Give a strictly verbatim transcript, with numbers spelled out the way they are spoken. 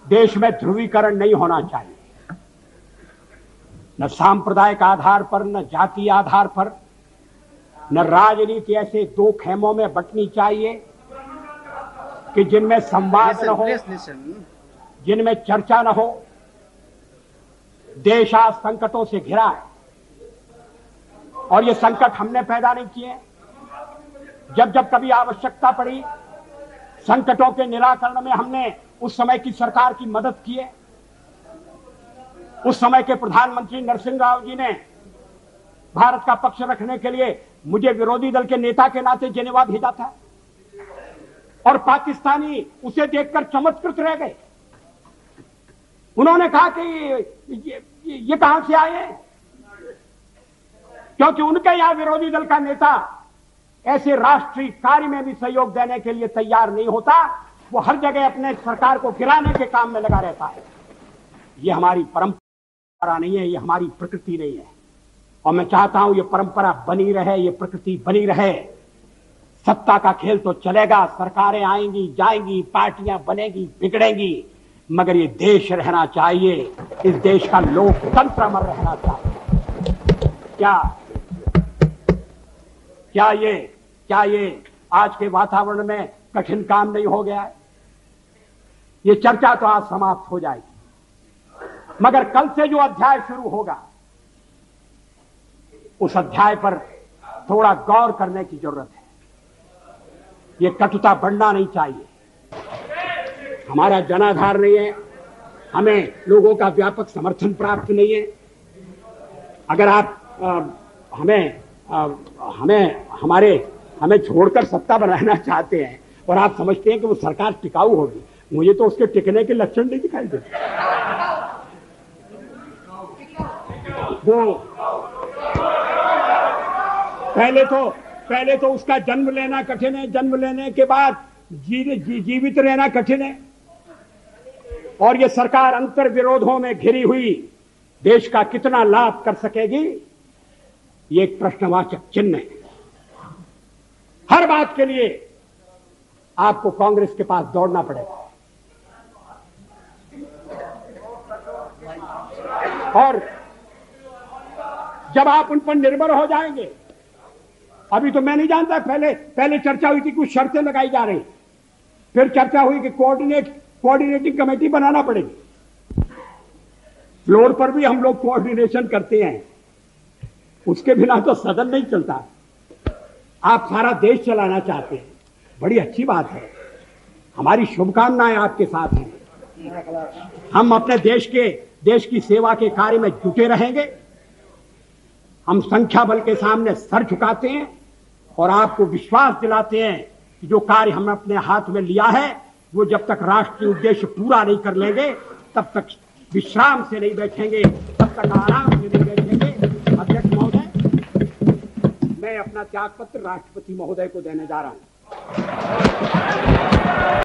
देश में ध्रुवीकरण नहीं होना चाहिए, न सांप्रदायिक आधार पर, न जातीय आधार पर, न राजनीति ऐसे दो खेमों में बंटनी चाहिए कि जिनमें संवाद न हो, जिनमें चर्चा न हो। देश आज संकटों से घिरा है और ये संकट हमने पैदा नहीं किए। जब जब कभी आवश्यकता पड़ी संकटों के निराकरण में हमने उस समय की सरकार की मदद की है। उस समय के प्रधानमंत्री नरसिंह राव जी ने भारत का पक्ष रखने के लिए मुझे विरोधी दल के नेता के नाते जेनेवा भेजा था और पाकिस्तानी उसे देखकर चमत्कृत रह गए। उन्होंने कहा कि ये, ये कहां से आए हैं, क्योंकि उनके यहां विरोधी दल का नेता ऐसे राष्ट्रीय कार्य में भी सहयोग देने के लिए तैयार नहीं होता। वो हर जगह अपने सरकार को गिराने के काम में लगा रहता है। ये हमारी परंपरा नहीं है, ये हमारी प्रकृति नहीं है और मैं चाहता हूं ये परंपरा बनी रहे, ये प्रकृति बनी रहे। सत्ता का खेल तो चलेगा, सरकारें आएंगी जाएंगी, पार्टियां बनेगी बिगड़ेंगी, मगर ये देश रहना चाहिए, इस देश का लोकतंत्र अमर रहना चाहिए। क्या क्या ये क्या ये आज के वातावरण में कठिन काम नहीं हो गया है? ये चर्चा तो आज समाप्त हो जाएगी, मगर कल से जो अध्याय शुरू होगा उस अध्याय पर थोड़ा गौर करने की जरूरत है। ये कटुता बढ़ना नहीं चाहिए। हमारा जनाधार नहीं है, हमें लोगों का व्यापक समर्थन प्राप्त नहीं है। अगर आप आ, हमें आ, हमें हमारे हमें छोड़कर सत्ता बनाना चाहते हैं और आप समझते हैं कि वो सरकार टिकाऊ होगी, मुझे तो उसके टिकने के लक्षण नहीं दिखाई देते। वो पहले तो पहले तो उसका जन्म लेना कठिन है, जन्म लेने के बाद जी, जी, जीवित रहना कठिन है और ये सरकार अंतर विरोधों में घिरी हुई देश का कितना लाभ कर सकेगी, ये एक प्रश्नवाचक चिन्ह है। हर बात के लिए आपको कांग्रेस के पास दौड़ना पड़ेगा और जब आप उन पर निर्भर हो जाएंगे, अभी तो मैं नहीं जानता, पहले पहले चर्चा हुई थी कुछ शर्तें लगाई जा रही, फिर चर्चा हुई कि कोऑर्डिनेट कोऑर्डिनेटिंग कमेटी बनाना पड़ेगी। फ्लोर पर भी हम लोग कोऑर्डिनेशन करते हैं, उसके बिना तो सदन नहीं चलता। आप सारा देश चलाना चाहते हैं, बड़ी अच्छी बात है, हमारी शुभकामनाएं आपके साथ हैं। हम अपने देश के देश की सेवा के कार्य में जुटे रहेंगे। हम संख्या बल के सामने सर झुकाते हैं और आपको विश्वास दिलाते हैं कि जो कार्य हमने अपने हाथ में लिया है वो जब तक राष्ट्रीय उद्देश्य पूरा नहीं कर लेंगे तब तक विश्राम से नहीं बैठेंगे, तब तक आराम से नहीं बैठेंगे। अध्यक्ष महोदय, मैं अपना त्यागपत्र राष्ट्रपति महोदय को देने जा रहा हूं।